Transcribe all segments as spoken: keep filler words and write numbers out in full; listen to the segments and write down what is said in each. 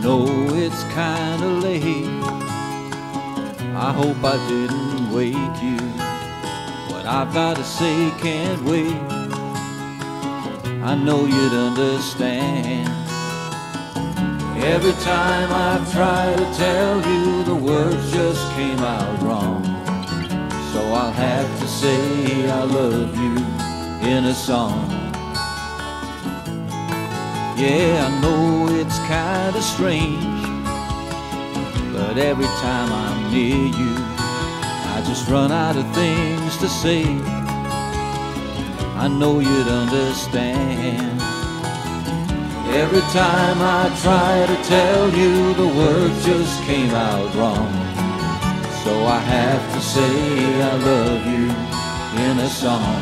know it's kinda late. I hope I didn't wake you. What I've got to say can't wait. I know you'd understand. Every time I try to tell you, the words just came out wrong. So I'll have to say I love you in a song. Yeah, I know it's kinda strange, but every time I'm near you, I just run out of things to say. I know you'd understand. Every time I try to tell you, the words just came out wrong. So I have to say I love you in a song.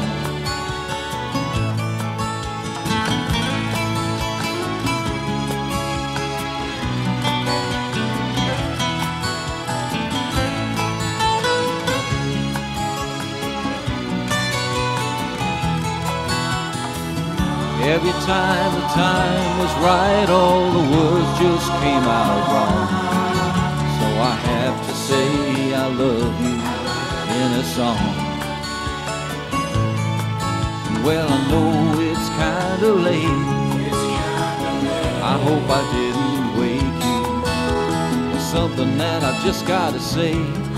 Every time the time was right, all the words just came out wrong. So I have to say I love you in a song. Well, I know it's kinda late. I hope I didn't wake you. There's something that I just gotta say.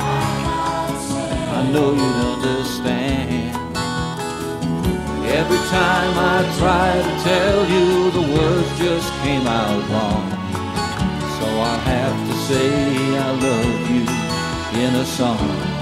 I know you'd understand. Every time I try to tell you, the words just came out wrong. So I'll have to say I love you in a song.